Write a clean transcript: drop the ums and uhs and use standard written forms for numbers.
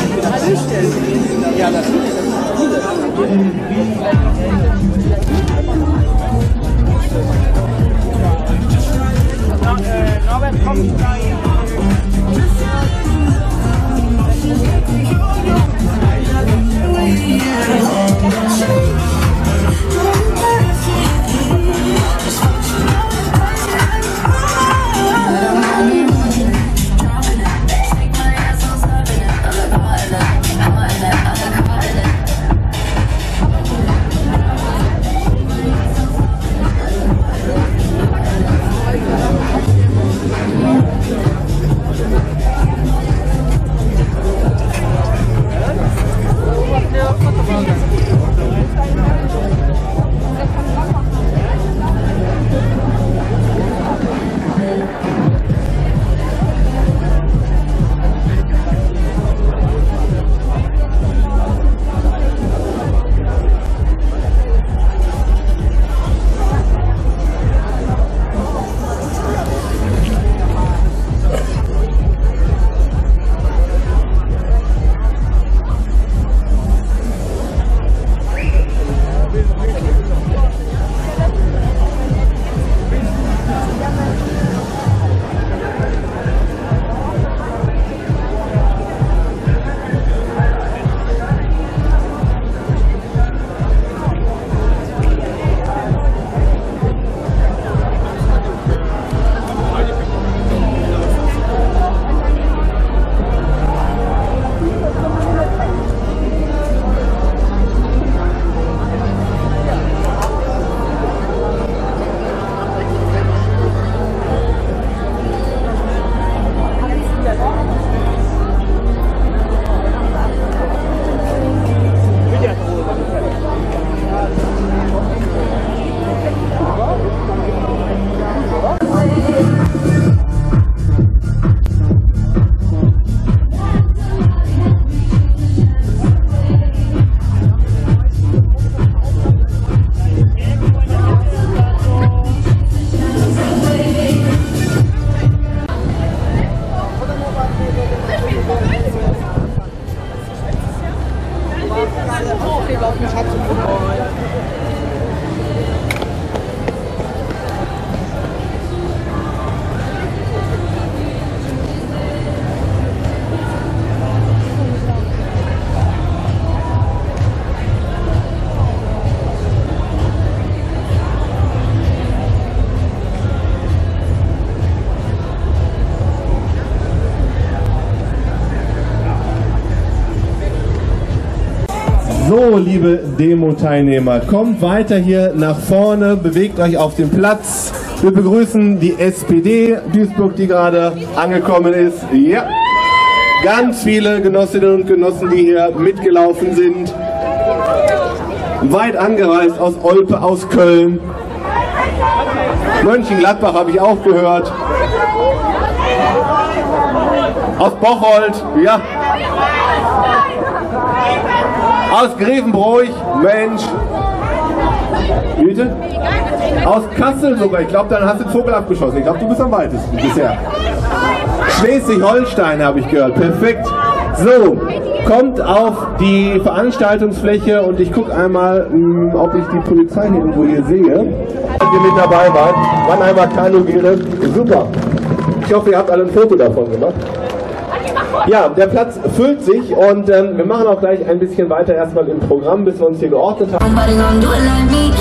Ja, natürlich. Norbert, komm da hier. So, liebe Demo-Teilnehmer, kommt weiter hier nach vorne, bewegt euch auf den Platz. Wir begrüßen die SPD Duisburg, die gerade angekommen ist. Ja, ganz viele Genossinnen und Genossen, die hier mitgelaufen sind. Weit angereist aus Olpe, aus Köln. Mönchengladbach habe ich auch gehört. Aus Bocholt, ja. Aus Grevenbroich, Mensch. Bitte? Aus Kassel sogar. Ich glaube, dann hast du den Vogel abgeschossen. Ich glaube, du bist am weitesten bisher. Schleswig-Holstein habe ich gehört. Perfekt. So, kommt auf die Veranstaltungsfläche und ich gucke einmal, ob ich die Polizei irgendwo hier sehe. Dass ihr mit dabei wart. Wann einmal Kanu-Gere. Super. Ich hoffe, ihr habt alle ein Foto davon gemacht. Ja, der Platz füllt sich und wir machen auch gleich ein bisschen weiter erstmal im Programm, bis wir uns hier geordnet haben.